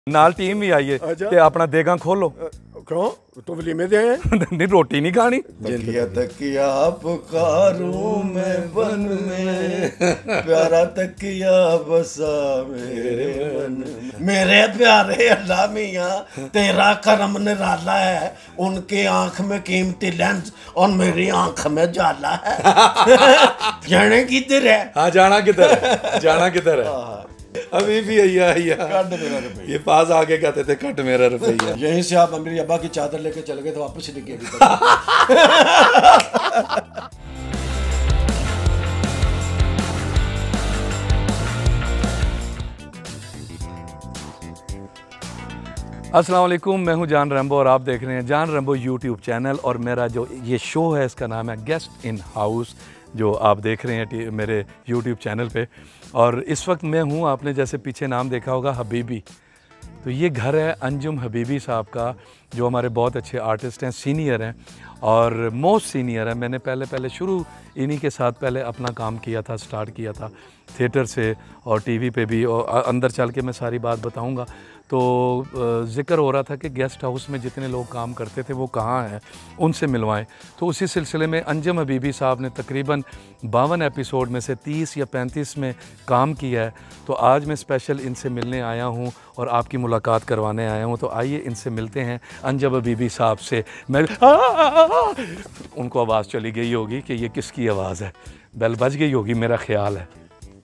नाल टीम भी आई है ते अपना देगा खोलो। क्यों तो वलीमे दे आए नहीं रोटी नहीं खानी। तकिया तकिया पुकारूं मैं बन में, प्यारा तकिया बसा मेरे मन में। मेरे प्यारे अल्लाह मियाँ तेरा करम निराला है, उनके आंख में कीमती लेंस और मेरी आंख में जाला है। जाने किधर है? हाँ जाना किधर है, जाना किधर है? अभी भी ये पास आके कहते थे कट मेरा रुपया। यहीं से आप मेरी अब्बा की चादर लेके चले गए तो वापस ही निकले। अस्सलाम वालेकुम, मैं हूं जान रैम्बो और आप देख रहे हैं जान रैम्बो यूट्यूब चैनल। और मेरा जो ये शो है इसका नाम है गेस्ट इन हाउस, जो आप देख रहे हैं मेरे यूट्यूब चैनल पे। और इस वक्त मैं हूं, आपने जैसे पीछे नाम देखा होगा हबीबी, तो ये घर है अंजुम हबीबी साहब का, जो हमारे बहुत अच्छे आर्टिस्ट हैं, सीनियर हैं और मोस्ट सीनियर है। मैंने पहले शुरू इन्हीं के साथ पहले अपना काम किया था, स्टार्ट किया था थिएटर से और टीवी पे भी, और अंदर चल के मैं सारी बात बताऊंगा। तो ज़िक्र हो रहा था कि गेस्ट हाउस में जितने लोग काम करते थे वो कहाँ हैं, उनसे मिलवाएं। तो उसी सिलसिले में अंजुम हबीबी साहब ने तकरीबन 52 एपिसोड में से 30 या 35 में काम किया है। तो आज मैं स्पेशल इनसे मिलने आया हूँ और आपकी मुलाकात करवाने आया हूँ। तो आइए इनसे मिलते हैं अंजुम हबीबी साहब से। मैं उनको आवाज़ चली गई होगी कि ये किसकी आवाज़ है, बेल बज गई होगी मेरा ख्याल है।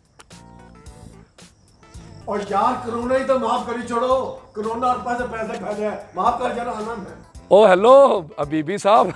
और यार कोरोना ही तो माफ करी छोड़ो, कोरोना और पैसे खा लिया, माफ कर जरा आनंद है। ओ हेलो हबीबी साहब।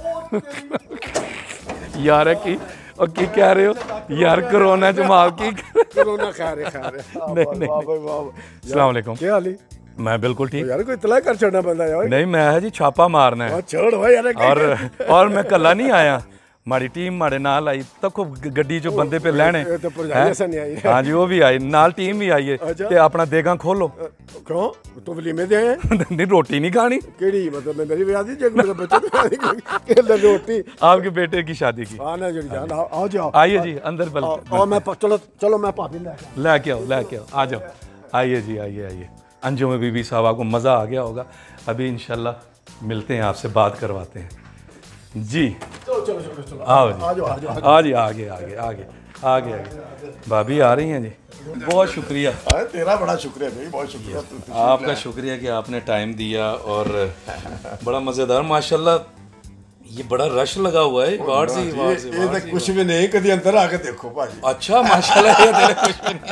यार की और की कह रहे हो यार, कोरोना च माफ की कोरोना खा रहे नहीं अस्सलाम वालेकुम, क्या हाल है? मैं बिल्कुल ठीक। यार कोई इतला कर छोड़ना बंदा यार। नहीं मैं है जी छापा मारना है। छोड़ भाई यार। और मैं कल्ला नहीं आया, माड़ी टीम माड़े नाल आई तको गड्डी जो बंदे पे लैने। हाँ जी वो भी आई, नाल टीम भी आई है ते अपना देगा खोलो। क्यों तो वलीमे दे आए नहीं रोटी नहीं खानी। केड़ी मतलब मेरी शादी जग मेरे बच्चे रोटी आपके बेटे की शादी की। हाँ ना जी जान आओ जाओ, आइए जी अंदर बल। और मैं चलो मैं भाभी लेके आओ आ जाओ। आइए जी आइए। अंजुम हबीबी साहब, आपको मज़ा आ गया होगा। अभी इंशाल्लाह मिलते हैं, आपसे बात करवाते हैं जी। चलो आओ जी आगे भाभी आ रही हैं जी। बहुत शुक्रिया। तेरा बड़ा शुक्रिया भाई, बहुत शुक्रिया आपका। शुक्रिया कि आपने टाइम दिया और बड़ा मज़ेदार माशाल्लाह। ये बड़ा रश लगा हुआ है बाहर से। ये तो कुछ भी नहीं, कभी अंदर आके देखो भाजी। अच्छा माशाल्लाह, ये तेरे कुछ भी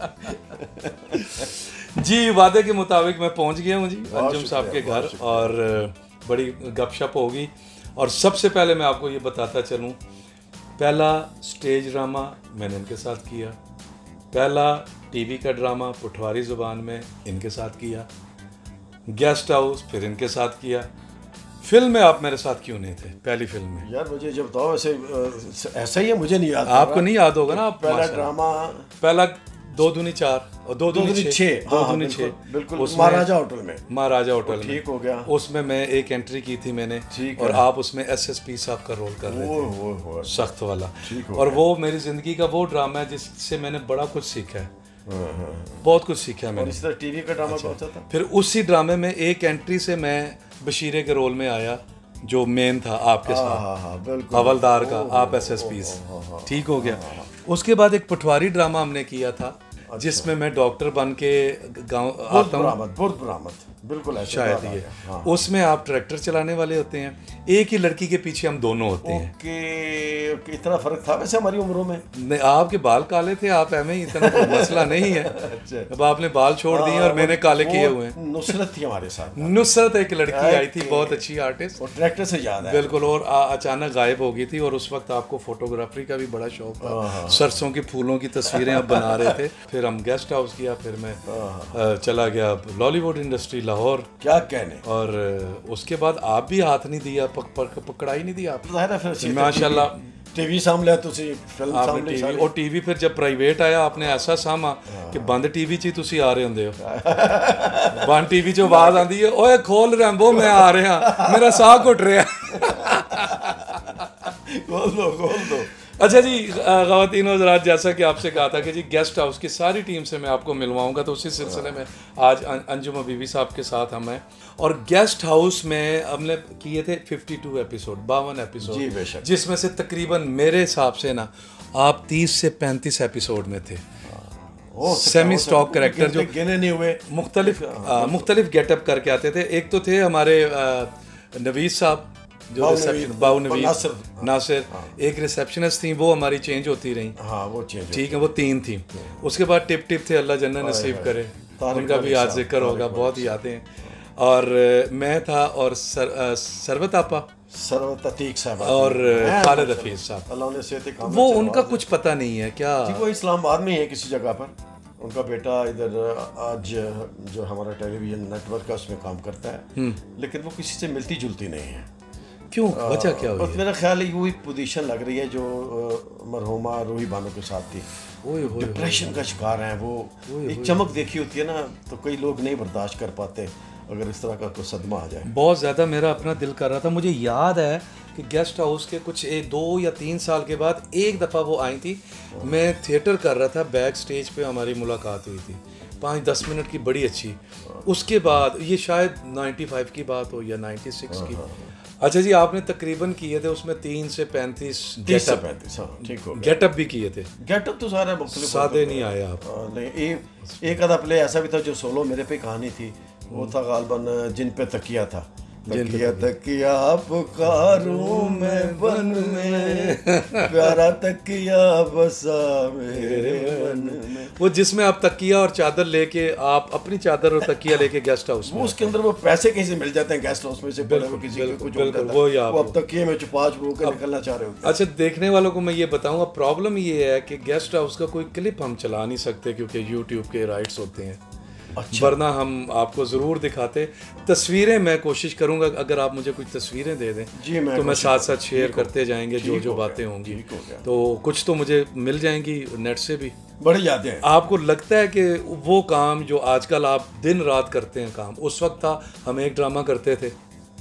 नहीं। जी वादे के मुताबिक मैं पहुंच गया हूँ जी अंजुम साहब के घर और बड़ी गपशप होगी। और सबसे पहले मैं आपको ये बताता चलूँ, पहला स्टेज ड्रामा मैंने इनके साथ किया, पहला टीवी का ड्रामा पठवारी ज़ुबान में इनके साथ किया, गेस्ट हाउस फिर इनके साथ किया। फिल्म में आप मेरे साथ क्यों नहीं थे पहली फिल्म में? यार मुझे जब तो ऐसा ही है, मुझे नहीं याद। आपको नहीं याद होगा ना? आप पहला ड्रामा, पहला 2 दूनी 4 और 2 दूनी 6 बिल्कुल महाराजा होटल में ठीक हो गया। उसमें मैं एक एंट्री की थी मैंने, और आप उसमें एसएसपी साहब का रोल कर रहे थे, सख्त वाला। और वो मेरी जिंदगी का वो ड्रामा है जिससे मैंने बड़ा कुछ सीखा है, बहुत कुछ सीखा मैंने। इस तरह टीवी का ड्रामा कौन सा था? फिर उसी ड्रामे में एक एंट्री से मैं बशीरे के रोल में आया, जो मेन था आपके साथ, हवलदार का, आप एसएसपी। ठीक हो गया। उसके बाद एक पटवारी ड्रामा हमने किया था, जिसमें मैं डॉक्टर बन के गाँव आता हूँ, बिल्कुल शायद ये। उसमें आप ट्रैक्टर चलाने वाले होते हैं, एक ही लड़की के पीछे हम दोनों होते हैं। ओके, इतना फर्क था वैसे हमारी उम्रों में? नहीं, आपके बाल काले थे, आप एम ही, इतना तो मसला नहीं है। अब आपने बाल छोड़ दिए और मैंने काले किए हुए हैं। नुसरत थी हमारे साथ। नुसरत एक लड़की आई थी, बहुत अच्छी आर्टिस्ट, ट्रैक्टर से याद है बिल्कुल। और अचानक गायब हो गई थी, और उस वक्त आपको फोटोग्राफी का भी बड़ा शौक था, सरसों के फूलों की तस्वीरें आप बना रहे थे। फिर हम गेस्ट हाउस किया, फिर मैं चला गया लॉलीवुड इंडस्ट्री लाहौर, क्या कहने। और उसके बाद आप भी हाथ नहीं दिया, पकड़ा ही नहीं दिया आप माशाल्लाह। टीवी सामने फिल्म सामने, और टीवी फिर जब प्राइवेट आया आपने ऐसा सामा कि बंद टीवी च ही तुसी आ रहे होंदे हो। बंद टीवी चो आवाज आंदी है, ओए खोल रैम्बो मैं आ रहा, मेरा साह घुट रहा। खोल दो अच्छा जी, ख़वातीन और हज़रात, जैसा कि आपसे कहा था कि जी गेस्ट हाउस की सारी टीम से मैं आपको मिलवाऊंगा, तो उसी सिलसिले में आज अंजुम हबीबी साहब के साथ हम हैं। और गेस्ट हाउस में हमने किए थे 52 एपिसोड, 52 जी एपिसोड, बेशक। जिसमें से तकरीबन मेरे हिसाब से ना आप 30 से 35 एपिसोड में थे। सेमी स्टॉक कैरेक्टर जो गिने नहीं हुए, मुख्तलिफ गेटअप करके आते थे। एक तो थे हमारे नवीद साहब जो रिसेप्शन, बाऊ नवीद, नासिर, एक रिसेप्शनिस्ट थी, वो हमारी चेंज होती रही। हाँ वो चेंज, ठीक है, वो 3 थी। उसके बाद टिप टिप थे, अल्लाह जन्नत नसीब करे, उनका भी आज जिक्र होगा, बहुत ही यादें हैं। और मैं था, और सरवत आपा, सरवत अतीक साहब और खालिद हफीज साहब। अल्लाह ने सेहत काम, वो उनका कुछ पता नहीं है क्या? वो इस्लामाबाद में ही है किसी जगह पर, उनका बेटा इधर आज जो हमारा टेलीविजन नेटवर्क है उसमें काम करता है, लेकिन वो किसी से मिलती जुलती नहीं है। क्यों, वजह क्या हुई? मेरा ख्याल है वही पोजीशन लग रही है जो मरहुमा रूही बानो के साथ थी। डिप्रेशन का शिकार है वो। एक चमक देखी होती है ना, तो कई लोग नहीं बर्दाश्त कर पाते अगर इस तरह का कोई सदमा आ जाए। बहुत ज़्यादा मेरा अपना दिल कर रहा था। मुझे याद है कि गेस्ट हाउस के कुछ 2 या 3 साल के बाद एक दफ़ा वो आई थी, मैं थिएटर कर रहा था, बैक स्टेज पे हमारी मुलाकात हुई थी, 5-10 मिनट की, बड़ी अच्छी। उसके बाद ये शायद 95 की बात हो या 96 की। अच्छा जी, आपने तकरीबन किए थे उसमें 3 से 35 गेटअप भी किए थे। गेटअप तो सारा सादे नहीं आए आप। नहीं, एक आधा प्ले ऐसा भी था जो सोलो मेरे पे कहानी थी, वो था गालबन जिन पे तकिया था। तकिया तकिया पुकारूं मैं बन में, प्यारा तकिया बसा मेरे मन में। वो जिसमें आप तकिया और चादर लेके, आप अपनी चादर और तकिया लेके गेस्ट हाउस में, उसके अंदर वो पैसे कहीं से मिल जाते हैं गेस्ट हाउस में से, किसी को कुछ होता है, वो अब तकिए में छुपा के निकलना चाह रहे होते हैं। अच्छा, देखने वालों को मैं ये बताऊंगा, प्रॉब्लम ये है कि गेस्ट हाउस का कोई क्लिप हम चला नहीं सकते क्योंकि यूट्यूब के राइट्स होते हैं। अच्छा। वरना हम आपको ज़रूर दिखाते। तस्वीरें मैं कोशिश करूंगा, अगर आप मुझे कुछ तस्वीरें दे दें तो मैं साथ साथ शेयर करते जाएंगे जो बातें होंगी। तो कुछ तो मुझे मिल जाएंगी नेट से भी। बड़ी यादें हैं। आपको लगता है कि वो काम जो आजकल आप दिन रात करते हैं काम, उस वक्त था हम एक ड्रामा करते थे,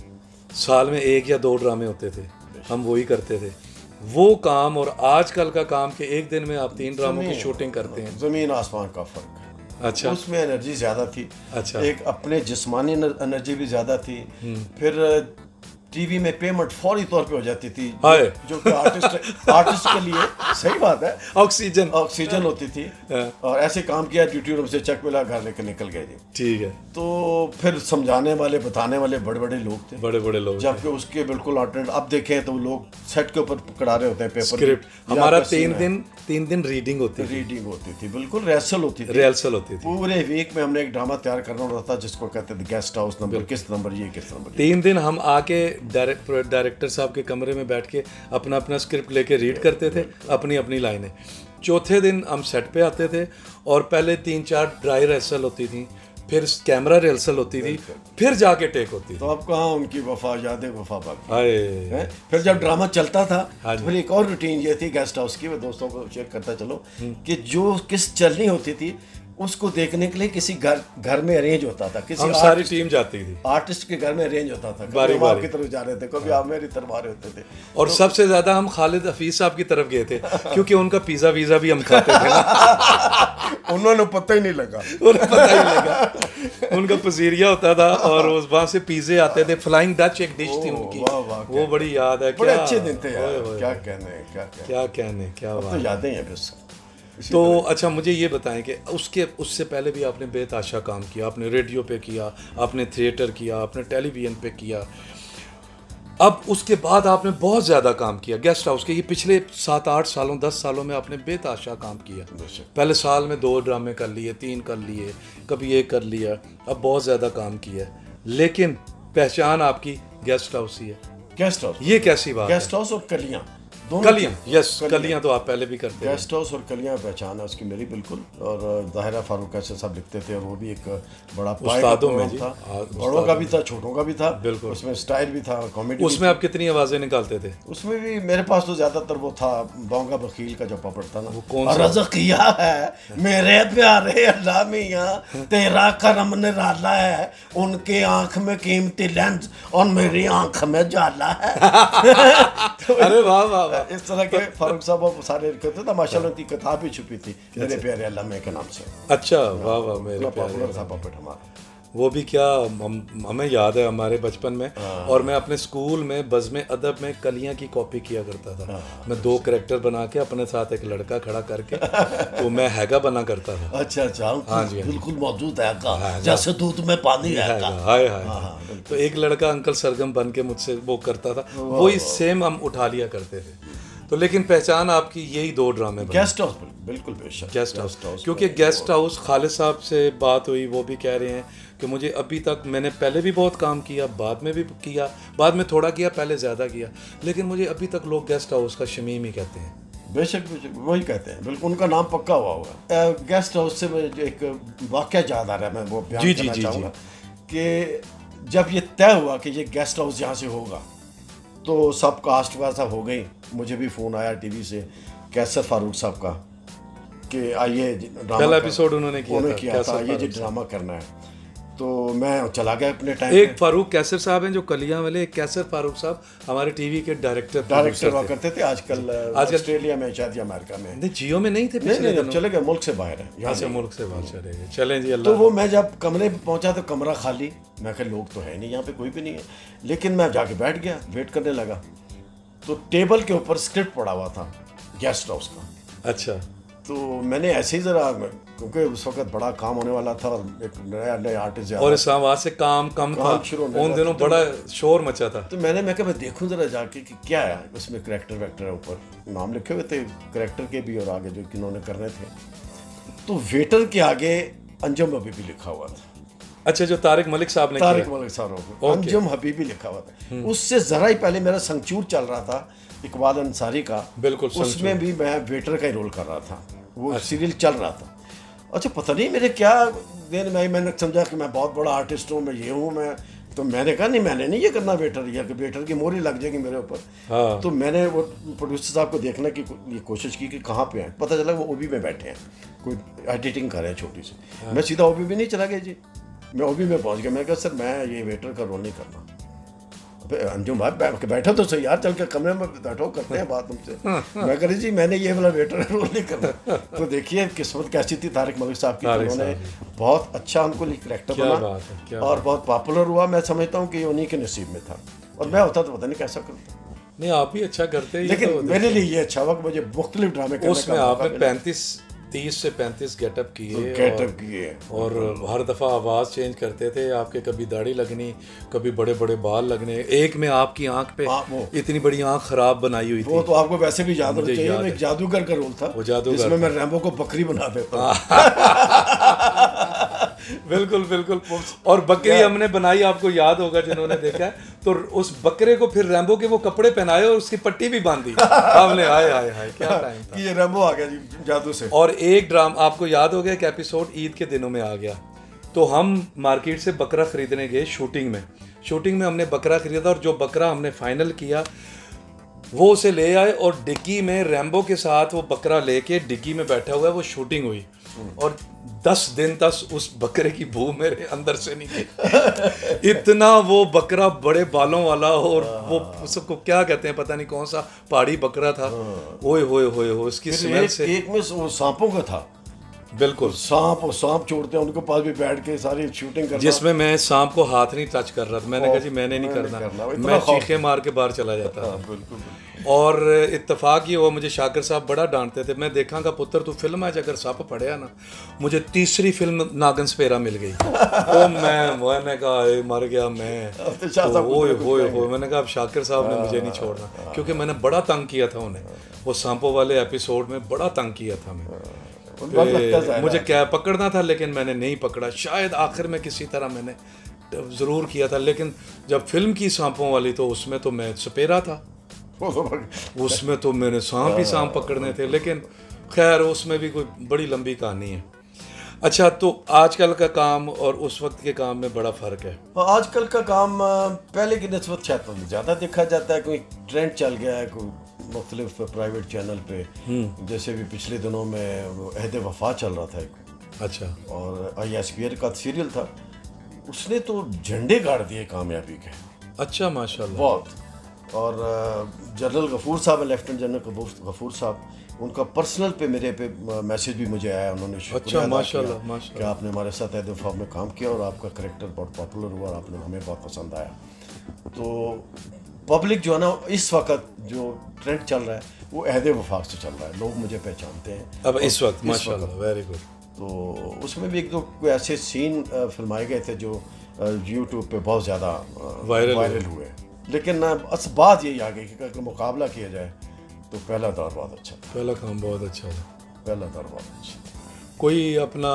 साल में 1 या 2 ड्रामे होते थे, हम वही करते थे। वो काम और आजकल का काम के एक दिन में आप 3 ड्रामों की शूटिंग करते हैं, ज़मीन आसमान का फ़र्क। अच्छा। उसमें एनर्जी ज़्यादा थी। अच्छा। एक अपने जिस्मानी एनर्जी भी ज़्यादा थी। फिर टीवी में पेमेंट फौरी तौर पे हो जाती थी, जो कि आर्टिस्ट के लिए सही बात है, ऑक्सीजन होती थी। और ऐसे काम किया, ड्यूटी रूम से चेक मिला, घर लेकर निकल गए जी। ठीक है। तो फिर समझाने वाले, बताने वाले बड़े बड़े लोग थे, बड़े लोग, जबकि उसके बिल्कुल अल्टरनेट। अब देखें तो लोग सेट के ऊपर पकड़ा रहे होते हैं पेपर स्क्रिप्ट। हमारा 3 दिन रीडिंग होती थी, बिल्कुल रिहर्सल होती थी। पूरे वीक में हमने एक ड्रामा तैयार करना होता था जिसको कहते थे गेस्ट हाउस, नंबर किस नंबर, ये किस नंबर। 3 दिन हम आके डायरेक्टर साहब के कमरे में बैठ के अपना स्क्रिप्ट लेके रीड करते थे, अपनी लाइनें। चौथे दिन हम सेट पे आते थे और पहले 3-4 ड्राई रिहर्सल होती थी, फिर कैमरा रिहर्सल होती थी, फिर जाके टेक होती थी। तो अब कहाँ उनकी वफा, यादें वफा बाकी। फिर जब ड्रामा चलता था तो फिर एक और रूटीन ये थी गेस्ट हाउस की, मैं दोस्तों को शेयर करता चलो, कि जो किस चलनी होती थी उसको देखने के लिए किसी घर में अरेंज होता था, किसी हम सारी टीम जाती थी, आर्टिस्ट के घर में अरेंज होता था। कभी हम आपकी तरफ जा रहे थे, कभी आप मेरी तरफ आ रहे होते थे। और तो सबसे ज्यादा हम खालिद हफीज साहब की तरफ गए थे क्योंकि उनका पिज्जा वीजा भी हम खाते थे। उन्होंने पता ही नहीं लगा, उनका पसीरिया होता था और वहां से पिज्जे आते थे। फ्लाइंग डच एक डिश थी उनकी, वो बड़ी याद है। बड़े अच्छे दिन थे यार, क्या कहने, क्या यादें हैं बस। तो अच्छा, मुझे ये बताएं कि उससे पहले भी आपने बेताशा काम किया, आपने रेडियो पे किया, आपने थिएटर किया, आपने टेलीविज़न पे किया, अब उसके बाद आपने बहुत ज़्यादा काम किया गेस्ट हाउस के। ये पिछले 7-8 सालों 10 सालों में आपने बेताशा काम किया। पहले साल में 2 ड्रामे कर लिए, 3 कर लिए, कभी 1 कर लिया, अब बहुत ज़्यादा काम किया। लेकिन पहचान आपकी गेस्ट हाउस ही है। गेस्ट हाउस, ये कैसी बात? गेस्ट हाउस और कलियाँ, कलियां, यस, कलियां तो आप पहले भी करते हैं। गेस्ट हाउस और कलियां पहचान है उसकी मेरी बिल्कुल। और ज़ाहिरा फारूक ऐसे सब लिखते थे और वो भी एक बड़ा उस्तादों में था, बड़ों का भी था, छोटों का भी था, बिल्कुल। उसमें स्टाइल भी था, कॉमेडी। उसमें आप कितनी आवाज़ें निकालते थे? उसमें भी मेरे पास तो ज़्यादातर वो था बौंगा बखील का जो पपड़ था ना, वो कौन सा? रज़किया है मेरे प्यारे अल्लाह मियाँ, तेरा करम निराला है, उनके आँख में कीमती लेंस और मेरी आँख में जाला है। अरे वाह वाह वाह, इस तरह के फारूक साहब और सारे करते थे। माशाल्लाह उनकी किताब भी छुपी थी मेरे प्यारे अल्लामा के नाम से। अच्छा, वाह वाह, मेरे पॉपुलर था पपेट हमारा। वो भी क्या, हमें याद है हमारे बचपन में। और मैं अपने स्कूल में बज़्म अदब में कलियां की कॉपी किया करता था। मैं 2 कैरेक्टर बना के अपने साथ एक लड़का खड़ा करके तो मैं हैगा बना करता था। अच्छा अच्छा, हाँ जी, बिल्कुल मौजूद है, जैसे दूध में पानी है। हाय हाय। तो एक लड़का अंकल सरगम बन के मुझसे वो करता था, वही सेम हम उठा लिया करते थे। तो लेकिन पहचान आपकी यही 2 ड्रामे बने। गेस्ट हाउस, बिल्कुल बेशक गेस्ट हाउस, क्योंकि गेस्ट हाउस खालिद साहब से बात हुई, वो भी कह रहे हैं कि मुझे अभी तक, मैंने पहले भी बहुत काम किया, बाद में भी किया, बाद में थोड़ा किया, पहले ज़्यादा किया, लेकिन मुझे अभी तक लोग गेस्ट हाउस का शमीम ही कहते हैं। बेशक बेशक वही कहते हैं, बिल्कुल उनका नाम पक्का हुआ होगा। गेस्ट हाउस से मुझे एक वाक़या याद आ रहा है, मैं वो बयान करना चाहूँगा कि जब ये तय हुआ कि ये गेस्ट हाउस यहाँ से होगा तो सब कास्ट वासा हो गई। मुझे भी फ़ोन आया टीवी से कैसर फारूक साहब का कि आइए पहला एपिसोड उन्होंने किया था, ये जो ड्रामा करना है। तो मैं चला गया अपने टाइम। एक फारूक कैसर साहब हैं जो कलियां वाले, एक कैसर फारूक साहब हमारे टीवी के डायरेक्टर हुआ करते थे। आजकल ऑस्ट्रेलिया में शायद या अमेरिका में, नहीं जियो में नहीं थे, नहीं चले गए, मुल्क से बाहर है। अच्छा, मुल्क से बाहर चले गए, चलें जी। तो वो मैं जब कमरे पे पहुंचा तो कमरा खाली, मैं कहा लोग तो है नहीं यहाँ पे, कोई भी नहीं है। लेकिन मैं जाके बैठ गया, वेट करने लगा। तो टेबल के ऊपर स्क्रिप्ट पड़ा हुआ था गेस्ट हाउस का। अच्छा। तो मैंने ऐसे ही ज़रा, क्योंकि उस वक्त बड़ा काम होने वाला था और एक नया आर्टिस्ट, और इस आवाज से काम कम था उन दिनों, बड़ा शोर मचा था। तो मैं कहा मैं देखूं ज़रा जाके कि क्या है उसमें, करेक्टर वैक्टर है, ऊपर नाम लिखे हुए थे करेक्टर के भी और आगे जो किन्होंने करने थे। तो वेटर के आगे अंजुम हबीबी लिखा हुआ था। अच्छा, जो तारिक मलिक साहब ने, तारिक मलिक साहब, अंजुम हबीबी लिखा हुआ था। उससे ज़रा ही पहले मेरा संगचूर चल रहा था इकबाल अंसारी का, बिल्कुल, उसमें भी मैं वेटर का ही रोल कर रहा था। वो सीरियल चल रहा था। अच्छा, पता नहीं मेरे क्या दिन में मैंने समझा कि मैं बहुत बड़ा आर्टिस्ट हूँ, मैं ये हूँ मैं। तो मैंने कहा नहीं, मैंने नहीं ये करना वेटर, या कि वेटर की मोहरी लग जाएगी मेरे ऊपर। हाँ। तो मैंने वो प्रोड्यूसर साहब को देखने की कोशिश की कि कहाँ पे हैं। पता चला वो ओबी में बैठे हैं, कोई एडिटिंग कर रहे हैं छोटी सी। हाँ। मैं सीधा ओबी में नहीं चला गया जी, मैं ओबी में पहुँच गया। मैंने कहा सर मैं ये वेटर का रोल नहीं करना। अंजुम भाई बैठो तो सही यार, चल के कमरे में बैठो, करते हैं बात तुमसे। मैं कह जी मैंने ये वाला वेटर रोल नहीं करना। तो देखिए किस्मत कैसी थी तारिक मलिक साहब की, उन्होंने बहुत अच्छा हमको करेक्टर बना और बहुत पॉपुलर हुआ। मैं समझता हूँ कि उन्हीं के नसीब में था, और मैं होता तो पता नहीं कैसा करता। नहीं, आप ही अच्छा करते हैं, लेकिन मेरे लिए ये अच्छा हुआ कि मुझे मुख्तलिफ ड्रामे करने का। उसमें आपने 30 से 35 गेटअप किए और हर दफ़ा आवाज़ चेंज करते थे आपके, कभी दाढ़ी लगनी, कभी बड़े बड़े बाल लगने। एक में आपकी आंख पे इतनी बड़ी आंख खराब बनाई हुई थी, वो तो आपको वैसे भी याद होना चाहिए। एक जादूगर का रोल था, वो जादूगर, जिसमें मैं रैम्बो को बकरी बना देता। बिल्कुल बिल्कुल। और बकरी हमने बनाई, आपको याद होगा जिन्होंने देखा है, तो उस बकरे को फिर रैम्बो के वो कपड़े पहनाए और उसकी पट्टी भी बांधी हमने। हाय हाय हाय, क्या टाइम था। ये रैम्बो आ गया जी जादू से। और एक ड्रामा आपको याद हो गया कि एपिसोड ईद के दिनों में आ गया, तो हम मार्केट से बकरा खरीदने गए शूटिंग में हमने बकरा खरीदा, और जो बकरा हमने फाइनल किया वो उसे ले आए, और डिग्गी में रैम्बो के साथ वो बकरा लेके डिग्गी में बैठा हुआ है, वो शूटिंग हुई। और 10 दिन तक उस बकरे की बू मेरे अंदर से नहीं गई। इतना वो बकरा बड़े बालों वाला, और वो उसको क्या कहते हैं पता नहीं कौन सा पहाड़ी बकरा था। ओए होए होए हो, उसकी स्मेल से। एक में सांपों का था, बिल्कुल, सांप छोड़ते हैं उनके पास भी बैठ के सारी शूटिंग करना, जिसमें मैं सांप को हाथ नहीं टच कर रहा था। मैंने कहा जी मैंने नहीं करना, मैं चीखे मार के बाहर चला जाता था। बिल्कुल। और इत्तेफाक ये हुआ, मुझे शाकिर साहब बड़ा डांटते थे। मैं देखा पुत्र तू फिल्म है अगर सप पढ़िया ना। मुझे तीसरी फिल्म नागन स्पेरा मिल गई। तो मैंने कहा मर गया मैं। तो मैंने कहा अब शाकिर साहब ने मुझे नहीं छोड़ना, क्योंकि मैंने बड़ा तंग किया था उन्हें। वो सांपों वाले एपिसोड में बड़ा तंग किया था मैं। मुझे क्या पकड़ना था, लेकिन मैंने नहीं पकड़ा। शायद आखिर में किसी तरह मैंने ज़रूर किया था, लेकिन जब फिल्म की सांपों वाली तो उसमें तो मैं सपेरा था, उसमें तो मैंने सांप ही सांप पकड़ने थे। लेकिन खैर उसमें भी कोई बड़ी लंबी कहानी है। अच्छा, तो आजकल का काम और उस वक्त के काम में बड़ा फ़र्क है। आजकल का काम पहले की निस्बत शायद ज़्यादा देखा जाता है। कोई ट्रेंड चल गया है, कोई मुख्तलिफ प्राइवेट चैनल पे, जैसे भी पिछले दिनों में वो अहद वफा चल रहा था एक। अच्छा। और ISPR का सीरियल था, उसने तो झंडे गाड़ दिए कामयाबी के। अच्छा, माशाल्लाह। बहुत। और जनरल गफूर साहब, लेफ्टिनेंट जनरल गफूर साहब, उनका पर्सनल पे मेरे पे मैसेज भी मुझे आया, उन्होंने अच्छा माशाल्लाह कि माशाल्लाह आपने हमारे साथ ऐद वफा में काम किया और आपका करेक्टर बहुत पॉपुलर हुआ और आपने हमें बहुत पसंद आया। तो पब्लिक जो है ना, इस वक्त जो ट्रेंड चल रहा है वो अहद वफा से चल रहा है, लोग मुझे पहचानते हैं अब इस वक्त माशाल्लाह, वेरी गुड। तो उसमें भी एक दो कोई ऐसे सीन फिल्माए गए थे जो यूट्यूब पे बहुत ज़्यादा वायरल हुए, लेकिन बात यही आ गई कि अगर मुकाबला किया जाए तो पहला दौर बहुत अच्छा था, पहला काम बहुत अच्छा था, पहला दौर बहुत अच्छा था। कोई अपना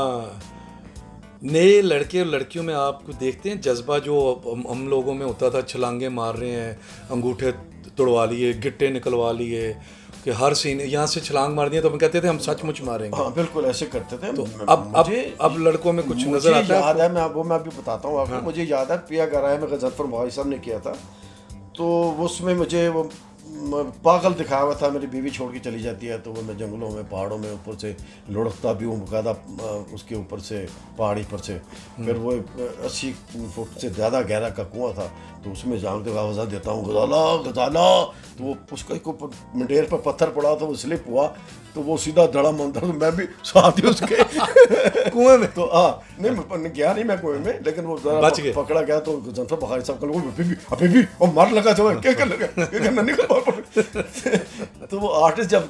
नए लड़के और लड़कियों में आपको देखते हैं जज्बा जो हम लोगों में होता था, छलांगे मार रहे हैं, अंगूठे तोड़वा लिए, गिट्टे निकलवा लिए, कि हर सीन यहाँ से छलांग मार दिए तो हम कहते थे हम सचमुच मारेंगे। हाँ बिल्कुल ऐसे करते थे। तो अब लड़कों में कुछ नजर आता है? याद है, मैं अभी बताता हूँ आपको। मुझे याद है पिया गराए में गजनफर भाई साहब ने किया था, तो उसमें मुझे वो पागल दिखाया हुआ था, मेरी बीवी छोड़ के चली जाती है तो वो मैं जंगलों में पहाड़ों में ऊपर से लुढ़कता भी हूँ बकायदा, उसके ऊपर से पहाड़ी पर से, फिर वो 80 फुट से ज़्यादा गहरा का कुआं था, तो उसमें जान के आवाज़ देता हूँ गजाला गजाला, तो वो उसका ऊपर मंडेर पर पत्थर पड़ा तो वो स्लिप हुआ, तो वो सीधा धड़म अंदर, तो मैं भी साथ ही उसके कुएं में, तो नहीं गया नहीं मैं कुएं में, लेकिन वो पकड़ा गया तो जनफर बखारी साहब कल अभी भी और मार लगा जो क्या कर लगा निकल। तो वो आर्टिस्ट जब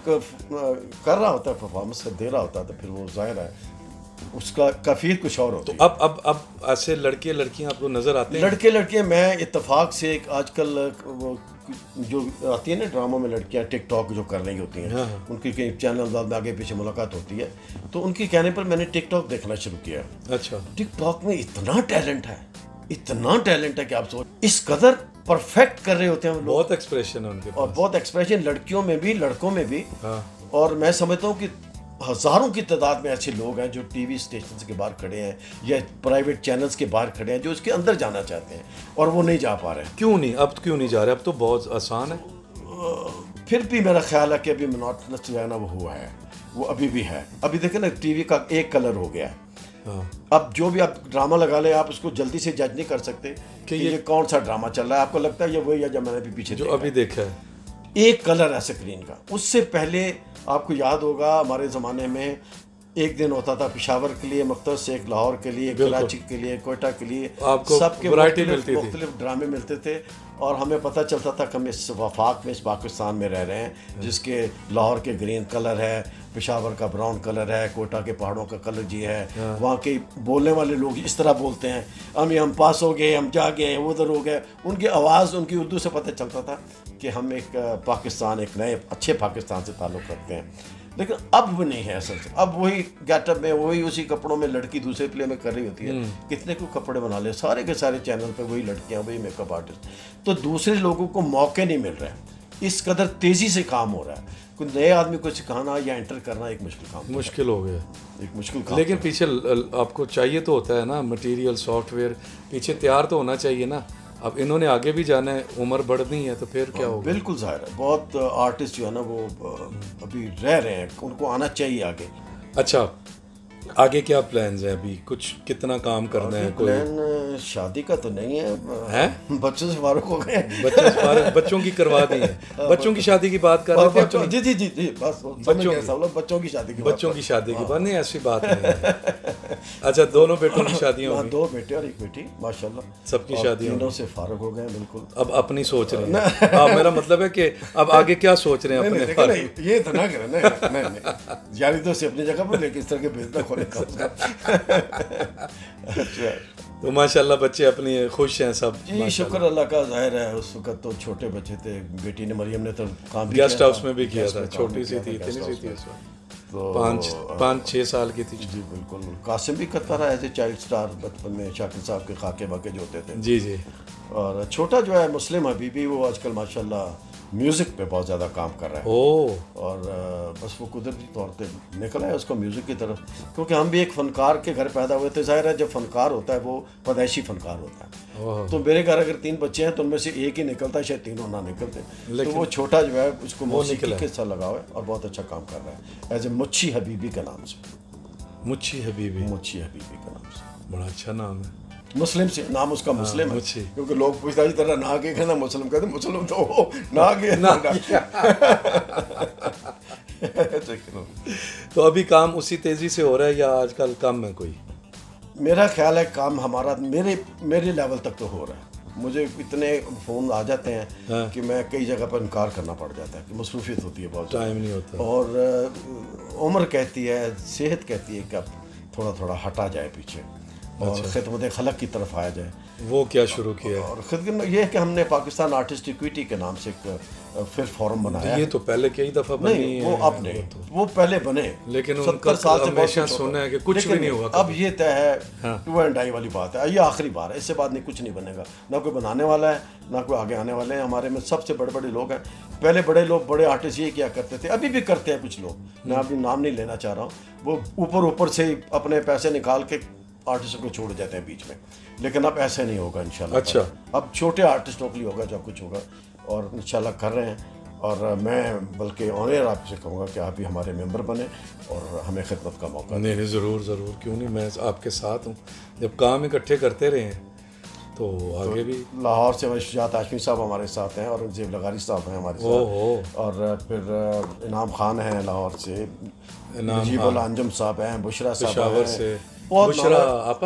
कर रहा होता है, परफॉर्मेंस दे रहा होता है, तो फिर वो जाहिर है उसका कैफियत कुछ और होती है। तो अब ऐसे लड़के लड़कियां आपको नजर आते हैं? लड़के लड़कियां मैं इत्तेफाक से एक आजकल वो जो आती है ना ड्रामों में लड़कियां टिकटॉक जो कर रही होती हैं, हाँ। उनकी कई चैनल में आगे पीछे मुलाकात होती है, तो उनके कहने पर मैंने टिकटॉक देखना शुरू किया। अच्छा। टिकटॉक में इतना टैलेंट है, इतना टैलेंट है कि आप सोच, इस कदर परफेक्ट कर रहे होते हैं लोग, बहुत एक्सप्रेशन है उनके पास, और बहुत एक्सप्रेशन लड़कियों में भी लड़कों में भी। हाँ। और मैं समझता हूँ कि हज़ारों की तादाद में ऐसे लोग हैं जो टीवी स्टेशन के बाहर खड़े हैं या प्राइवेट चैनल्स के बाहर खड़े हैं जो इसके अंदर जाना चाहते हैं और वो नहीं जा पा रहे हैं। क्यों नहीं? अब क्यों नहीं जा रहे? अब तो बहुत आसान है। फिर भी मेरा ख्याल है कि अभी मोनोटोनस जो है ना वो हुआ है, वो अभी भी है। अभी देखें ना, टीवी का एक कलर हो गया है। हाँ। अब जो भी आप ड्रामा लगा ले, आप उसको जल्दी से जज नहीं कर सकते कि ये कौन सा ड्रामा चल रहा है। आपको लगता है ये वही है जब मैंने भी पीछे जो अभी देखा है। एक कलर है स्क्रीन का। उससे पहले आपको याद होगा हमारे ज़माने में एक दिन होता था पेशावर के लिए मुख्तस, एक लाहौर के लिए, कराची के लिए, कोयटा के लिए, आपको सबके मुख्तलिफ ड्रामे मिलते थे और हमें पता चलता था कि हम इस वफाक में, इस पाकिस्तान में रह रहे हैं जिसके लाहौर के ग्रीन कलर है, पेशावर का ब्राउन कलर है, कोयटा के पहाड़ों का कलर जी है। वहाँ के बोलने वाले लोग इस तरह बोलते हैं, हम पास हो गए, हम जा गए, उधर हो गए। उनकी आवाज़, उनकी उर्दू से पता चलता था कि हम एक पाकिस्तान, एक नए अच्छे पाकिस्तान से ताल्लुक़ रखते हैं। लेकिन अब वो नहीं है असल से। अब वही गेटअप में, वही उसी कपड़ों में लड़की दूसरे प्ले में कर रही होती है। कितने को कपड़े बना ले, सारे के सारे चैनल पे वही लड़कियां, वही मेकअप आर्टिस्ट। तो दूसरे लोगों को मौके नहीं मिल रहे हैं। इस कदर तेज़ी से काम हो रहा है, कोई नए आदमी को सिखाना या एंटर करना एक मुश्किल काम, मुश्किल हो गया, एक मुश्किल काम। लेकिन पीछे आपको चाहिए तो होता है ना मटेरियल, सॉफ्टवेयर पीछे तैयार तो होना चाहिए ना। अब इन्होंने आगे भी जाना है, उम्र बढ़नी है, तो फिर क्या होगा? बिल्कुल ज़ाहिर है, बहुत आर्टिस्ट जो है ना वो अभी रह रहे हैं, उनको आना चाहिए आगे। अच्छा, आगे क्या प्लान्स हैं अभी? कुछ कितना काम करना है? कोई प्लान शादी का तो नहीं है, बच्चों से फारुक हो गए। बच्चों की करवा दी है। बच्चों की शादी की बात कर रहे थे। जी जी जी जी, बस बच्चों की शादी की बात नहीं, ऐसी बात नहीं है। अच्छा, दोनों बेटों की शादियां होंगी? 2 बेटे और 1 बेटी, माशाल्लाह सबकी शादी, तीनों से फारुक हो गए बिल्कुल। अब अपनी सोच रहे हैं। मेरा मतलब है कि अब आगे क्या सोच रहे हैं अपने? ये तो ना करें नहीं, यारी तो से अपनी जगह पर, लेकिन इस तरह के बिजनेस खोले। तो माशाल्लाह बच्चे अपनी खुश हैं सब? जी शुक्र अल्लाह का। जाहिर है उस वक्त तो छोटे बच्चे थे, बेटी ने, मरियम ने तो काम भी गेस्ट हाउस में भी किया था, छोटी सी थी, इतनी सी थी, तो 5-6 साल की थी। जी बिल्कुल। कासिम भी करता रहा एज ए चाइल्ड स्टार बचपन में, शाकिर साहब के खाके बाके जो होते थे। जी जी। और छोटा जो है मुस्लिम हबीबी, वो आजकल माशाल्लाह म्यूज़िक पे बहुत ज़्यादा काम कर रहा है। और बस वो कुदरती तौर पे निकला है उसको म्यूज़िक की तरफ, क्योंकि हम भी एक फ़नकार के घर पैदा हुए थे। ज़ाहिर है जब फ़नकार होता है वो पैदाइशी फ़नकार होता है। तो मेरे घर अगर 3 बच्चे हैं तो उनमें से एक ही निकलता है, शायद तीनों ना निकलते। तो वो छोटा जो है उसको मौसीकी के साथ लगाव है और बहुत अच्छा काम कर रहा है एज ए मुच्छी हबीबी का नाम से। मुच्छी हबीबी? मुच्छी हबीबी का नाम से। बड़ा अच्छा नाम है। मुस्लिम से नाम उसका मुस्लिम है, मुझे। क्योंकि लोग पूछता है तेरा ना के कहना मुस्लिम, कहते मुस्लिम तो हो ना के ना। तो अभी काम उसी तेजी से हो रहा है या आजकल कम है कोई? मेरा ख्याल है काम हमारा मेरे लेवल तक तो हो रहा है। मुझे इतने फ़ोन आ जाते हैं हाँ। कि मैं कई जगह पर इनकार करना पड़ जाता है कि मसरूफियत होती है, बहुत टाइम नहीं होता, और उम्र कहती है, सेहत कहती है कि अब थोड़ा थोड़ा हटा जाए पीछे और खिदमत खलक की तरफ आया जाए। वो क्या शुरू किया है? और खिदमत ये है कि हमने पाकिस्तान आर्टिस्ट इक्विटी के नाम से एक फिर फॉरम बनाया। ये तो पहले कई दफ़ा बनी नहीं, है, वो अब नहीं, वो पहले बने, लेकिन 70 साल से हमेशा सुना है कि कुछ भी नहीं हुआ। अब ये तय है, टू एंड डाई वाली बात है, ये आखिरी बार है, इससे बाद नहीं कुछ नहीं बनेगा, ना कोई बनाने वाला है ना कोई आगे आने वाले हैं। हमारे में सबसे बड़े बड़े लोग हैं, पहले बड़े लोग बड़े आर्टिस्ट ये क्या करते थे, अभी भी करते हैं कुछ लोग, मैं अभी नाम नहीं लेना चाह रहा हूँ, वो ऊपर से अपने पैसे निकाल के आर्टिस्टों को छोड़ जाते हैं बीच में, लेकिन अब ऐसे नहीं होगा इंशाल्लाह। अच्छा, अब छोटे आर्टिस्टों के लिए होगा जब कुछ होगा, और इंशाल्लाह कर रहे हैं। और मैं बल्कि ऑनर आपसे कहूँगा कि आप भी हमारे मेंबर बने और हमें खिदमत का मौका। नहीं, ज़रूर ज़रूर, क्यों नहीं, मैं आपके साथ हूँ। जब काम इकट्ठे करते रहे हैं तो आगे भी। लाहौर से शुजात हाशमी साहब हमारे साथ हैं और ज़ेब लगारी साहब हैं हमारे साथ, और फिर इनाम खान हैं लाहौर से, नजीबुल अंजुम साहब हैं, बुशरा साहब हैं, बुशरा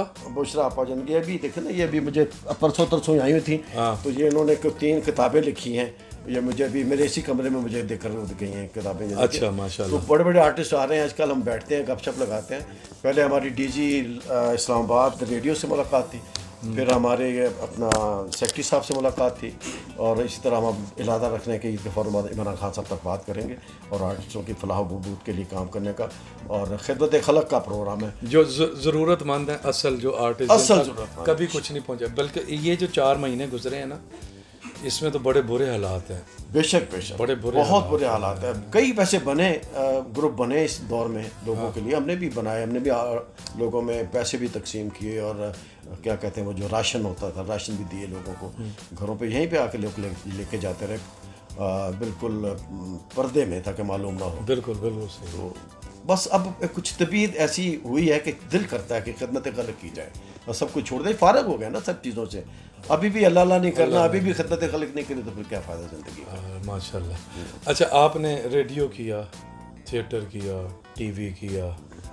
आपा जन के अभी देखे ना, ये अभी मुझे परसों तरसों आई हुई थी, तो ये इन्होंने 3 किताबें लिखी हैं, ये मुझे अभी मेरे इसी कमरे में मुझे देखकर गई हैं किताबें। अच्छा, माशाल्लाह। तो बड़े बड़े आर्टिस्ट आ रहे हैं आजकल, हम बैठते हैं गपशप लगाते हैं। पहले हमारी डीजी इस्लामाबाद रेडियो से मुलाकात थी, फिर हमारे अपना सेक्रेटरी साहब से मुलाकात थी, और इसी तरह हम इरादा रखने के ईद के फ़ौरन बाद इमरान खान साहब तक बात करेंगे और आर्टिस्टों की फलाह बहबूद के लिए काम करने का, और खिदमत खलक का प्रोग्राम है। जो ज़रूरतमंद है, असल जो आर्टिस्ट कभी कुछ नहीं पहुँचा, बल्कि ये जो 4 महीने गुजरे हैं ना, इसमें तो बड़े बुरे हालात हैं। बेशक बड़े बहुत बुरे हालात हैं। कई वैसे बने ग्रुप बने इस दौर में लोगों के लिए, हमने भी बनाए, हमने भी लोगों में पैसे भी तकसीम किए, और क्या कहते हैं वो जो राशन होता था, राशन भी दिए लोगों को घरों पे, यहीं पे आके लोग लेके जाते रहे, बिल्कुल पर्दे में ताकि मालूम ना हो। बिल्कुल बिल्कुल सही। तो बस अब कुछ तबीयत ऐसी हुई है कि दिल करता है कि खिदमत खलक की जाए और सब कुछ छोड़ दे, फारग हो गया ना सब चीज़ों से, अभी भी अल्लाह नहीं करना, अभी भी खिदमत खलक नहीं करी तो फिर क्या फ़ायदा ज़िंदगी का। माशाल्लाह। अच्छा, आपने रेडियो किया, थिएटर किया, टीवी किया,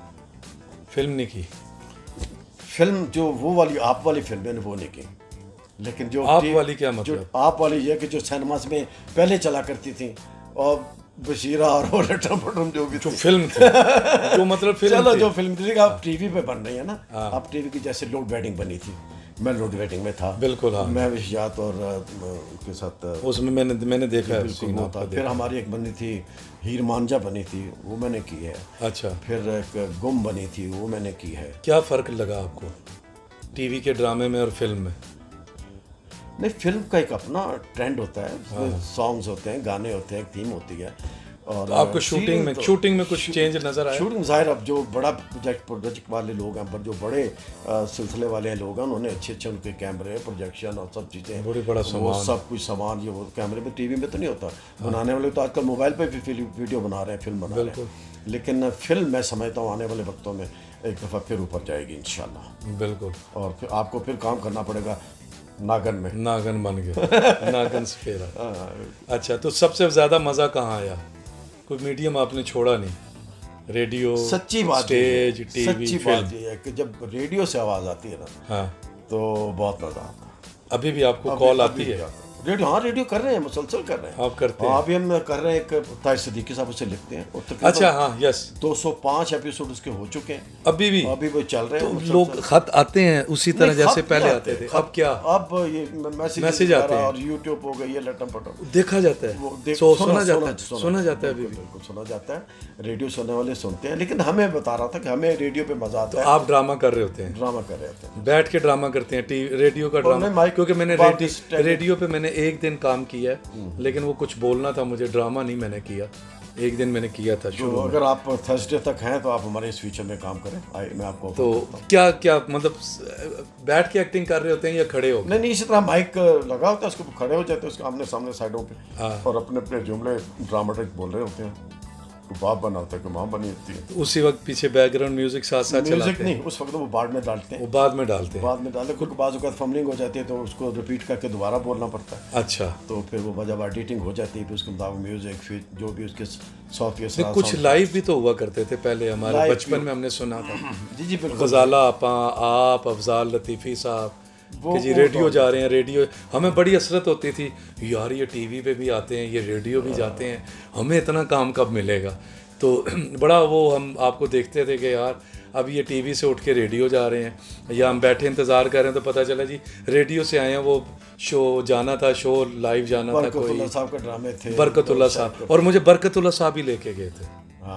फिल्म नहीं की? फिल्म जो वो वाली आप वाली फिल्में वो नहीं की, लेकिन जो आप वाली क्या मतलब? जो आप वाली ये कि जो सिनेमास में पहले चला करती थी, और बशीरा और लटम पटम जो भी जो फिल्म थी, जो मतलब फिल्म चलो थी। जो फिल्म थी आप टीवी पे बन रही है ना, आप टीवी की जैसे लोड वेडिंग बनी थी, मैं लोड वेडिंग में था। बिल्कुल, हाँ। मैं विशात और उनके साथ उसमें मैंने देखा है सीन था। फिर हमारी एक बनी थी हीर मांझा बनी थी, वो मैंने की है। अच्छा। फिर एक गुम बनी थी, वो मैंने की है। क्या फ़र्क लगा आपको टीवी के ड्रामे में और फिल्म में? नहीं, फिल्म का एक अपना ट्रेंड होता है, सॉन्ग्स होते हैं, गाने होते हैं, एक थीम होती है, और तो आपको शूटिंग में कुछ चेंज नजर आया? शूटिंग जाहिर, अब जो बड़ा प्रोजेक्ट वाले लोग हैं, पर जो बड़े सिलसिले वाले लोग हैं, उन्होंने अच्छे उनके कैमरे, प्रोजेक्शन और सब चीज़ें, बड़ा वो सब कुछ सामान, ये वो कैमरे में, टीवी में तो नहीं होता। बनाने वाले तो आजकल मोबाइल पे भी वीडियो बना रहे हैं, फिल्म बना रहे हैं, लेकिन फिल्म मैं समझता हूँ आने वाले वक्तों में एक दफ़ा फिर ऊपर जाएगी इंशाल्लाह। बिल्कुल। और फिर आपको फिर काम करना पड़ेगा नागन में। नागन बन गया। नागन सफेरा। अच्छा, तो सबसे ज़्यादा मज़ा कहाँ आया? कोई मीडियम आपने छोड़ा नहीं? रेडियो, सच्ची बात, स्टेज, टीवी, सच्ची बात ये है कि जब रेडियो से आवाज़ आती है ना, हाँ, तो बहुत मज़ा आता है। अभी भी आपको कॉल आती है? रेडियो, हाँ, रेडियो कर रहे हैं, मुसलसल कर रहे हैं। आप करते हैं? अभी हम कर रहे हैं, एक ताज सिद्दीकी साहब उसे लिखते हैं। अच्छा, हाँ, यस। 205 एपिसोड उसके हो चुके हैं, अभी वो चल रहे हैं। तो लोग खत आते हैं उसी तरह जैसे पहले आते थे? अब क्या? अब ये मैसेज आते हैं, और यूट्यूब हो गई है, लटम पटम देखा जाता है, सुना जाता है, अभी बिल्कुल सुना जाता है। रेडियो सुनने वाले सुनते हैं, लेकिन हमें बता रहा था कि हमें रेडियो पे मजा आता है। आप ड्रामा कर रहे होते हैं? ड्रामा कर रहे होते हैं, बैठ के ड्रामा करते हैं, रेडियो का ड्रामा? क्योंकि मैंने रेडियो पे मैंने एक दिन काम किया है, लेकिन वो कुछ बोलना था मुझे, ड्रामा नहीं मैंने किया। एक दिन मैंने किया था शुरू। अगर आप थर्सडे तक हैं तो आप हमारे इस फीचर में काम करें, मैं आपको तो क्या मतलब बैठ के एक्टिंग कर रहे होते हैं या खड़े हो? नहीं, इसी तरह माइक लगा होता है, उसको खड़े हो जाते हैं, उसके आमने सामने साइडों पे, और अपने जुमले ड्रामेटिक बोल रहे होते हैं। कोई बाप बना होता है, कोई माँ बनी होती है। तो उसी वक्त पीछे बैकग्राउंड म्यूजिक साथ साथ चलाते म्यूजिक हैं? नहीं, उस वक्त वो बाद में डालते हैं। वो बाद में डालते हैं? बाद में डालते, क्योंकि बाज़ औक़ात फमलिंग हो जाती है तो उसको रिपीट करके दोबारा बोलना पड़ता है। अच्छा। तो फिर वो जब एडिटिंग हो जाती है फिर उसके मुताबिक म्यूजिक, फिर जो भी उसके सॉफ्टवेयर। कुछ लाइव भी तो हुआ करते थे पहले, हमारे बचपन में हमने सुना था। जी जी बिल्कुल। गजाला आपा, आप, अफजाल लतीफ़ी साहब कि जी रेडियो जा रहे हैं, रेडियो। हमें बड़ी हसरत होती थी यार, ये टीवी पे भी आते हैं, ये रेडियो भी जाते हैं, हमें इतना काम कब मिलेगा। तो बड़ा वो हम आपको देखते थे कि यार अब ये टीवी से उठ के रेडियो जा रहे हैं, या हम बैठे इंतज़ार कर रहे हैं तो पता चला जी रेडियो से आए हैं, वो शो जाना था, शो लाइव जाना था। कोई साहब के ड्रामे थे, बरकतुल्लाह साहब, और मुझे बरकतुल्लाह साहब ही लेके गए थे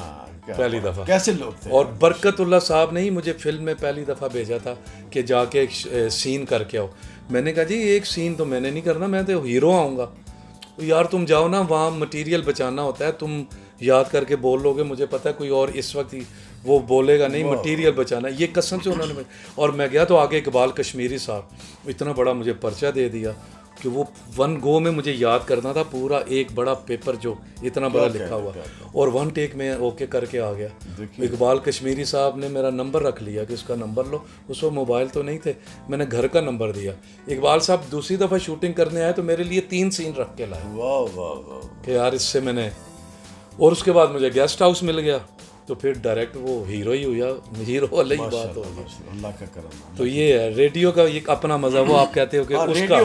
पहली दफ़ा। कैसे लोग थे। और बरकतुल्लाह साहब ने ही मुझे फिल्म में पहली दफ़ा भेजा था कि जाके एक सीन करके आओ। मैंने कहा जी एक सीन तो मैंने नहीं करना, मैं तो हीरो आऊँगा। तो यार तुम जाओ ना, वहाँ मटेरियल बचाना होता है, तुम याद करके बोल लोगे, मुझे पता है कोई और इस वक्त ही वो बोलेगा नहीं, मटेरियल बचाना, ये कसम से उन्होंने। और मैं गया तो आगे इकबाल कश्मीरी साहब इतना बड़ा मुझे पर्चा दे दिया कि वो वन गो में मुझे याद करना था पूरा एक बड़ा पेपर जो इतना बड़ा लिखा हुआ, और वन टेक में ओके करके आ गया। इकबाल कश्मीरी साहब ने मेरा नंबर रख लिया कि उसका नंबर लो। उस वक्त मोबाइल तो नहीं थे, मैंने घर का नंबर दिया। इकबाल साहब दूसरी दफ़ा शूटिंग करने आए तो मेरे लिए 3 सीन रख के लाए। वाह वाह वाह कि यार इससे मैंने, और उसके बाद मुझे गेस्ट हाउस मिल गया तो फिर डायरेक्ट वो हीरो ही हुआ, हीरो वाली ही बात होगी। अल्लाह का करम। तो ये है रेडियो का एक अपना मजा। वो आप कहते हो कि उसका रेडियो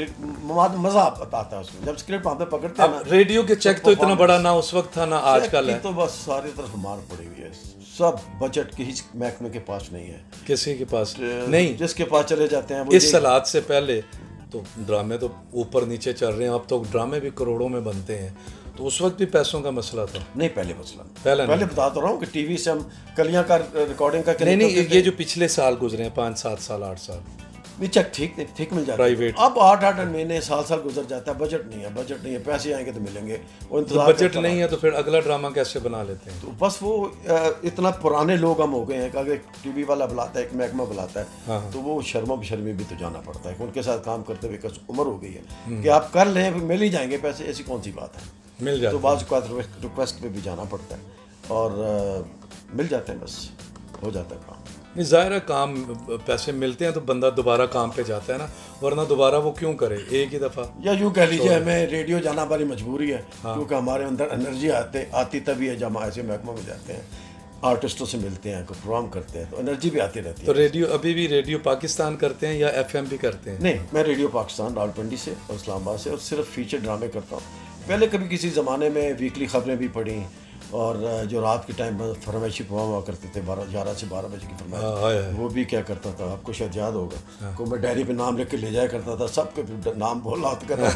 में मजा आता है उसमें, जब स्क्रिप्ट वहाँ पे पकड़ते हैं ना। रेडियो के चेक तो इतना बड़ा ना उस वक्त था ना आजकल है। तो बस सारी तरफ मार पड़ी हुई है, सब बजट किसी महकमे के पास नहीं है, किसी के पास नहीं, जिसके पास चले जाते हैं। इस सलाद से पहले तो ड्रामे तो ऊपर नीचे चल रहे हैं, अब तो ड्रामे भी करोड़ों में बनते हैं। तो उस वक्त भी पैसों का मसला था? नहीं, पहले मसला पहले बता तो रहा हूँ कि टीवी से हम कलियां का रिकॉर्डिंग का नहीं, ये जो पिछले साल गुजरे हैं 5-7 साल 8 साल चेक ठीक मिल जाता है प्राइवेट। अब 8 महीने साल गुजर जाता है, बजट नहीं है, पैसे आएंगे तो मिलेंगे, और तो बजट नहीं है तो फिर अगला ड्रामा कैसे बना लेते हैं? तो बस वो इतना पुराने लोग हम हो गए हैं कि अगर टीवी वाला बुलाता है, एक महकमा बुलाता है, हाँ। तो वो शर्मी भी तो जाना पड़ता है। उनके साथ काम करते हुए उम्र हो गई है कि आप कर लें, मिल ही जाएंगे पैसे, ऐसी कौन सी बात है, मिल जाते। तो बाज़ रिक्वेस्ट पे भी जाना पड़ता है और मिल जाते हैं, बस हो जाता है काम। नहीं, ज़ाहिर है काम पैसे मिलते हैं तो बंदा दोबारा काम पे जाता है ना, वरना दोबारा वो क्यों करे एक ही दफ़ा। या यूँ कह लीजिए हमें रेडियो जाना हमारी मजबूरी है, क्योंकि हमारे अंदर एनर्जी आती तभी है जब हम ऐसे महकमा में जाते हैं, आर्टिस्टों से मिलते हैं, कोई प्रोग्राम करते हैं, तो एनर्जी भी आती रहती है। तो रेडियो अभी भी रेडियो पाकिस्तान करते हैं या FM भी करते हैं? नहीं, मैं रेडियो पाकिस्तान रावलपिंडी से और इस्लामाबाद से, और सिर्फ फीचर ड्रामे करता हूँ। पहले कभी किसी ज़माने में वीकली ख़बरें भी पढ़ी, और जो रात के टाइम पर फरमाइशी प्रोग्राम हुआ करते थे 11 से 12 बजे की फरमाइश, वो भी क्या करता था, आपको शायद याद होगा, को मैं डायरी पे नाम लिख के ले जाया करता था, सबके नाम बोला करता